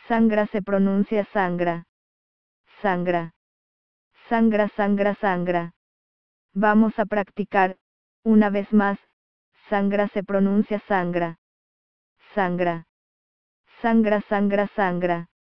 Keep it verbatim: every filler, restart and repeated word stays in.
Sangra se pronuncia sangra. Sangra. Sangra, sangra, sangra. Vamos a practicar, una vez más, sangra se pronuncia sangra. Sangra. Sangra, sangra, sangra.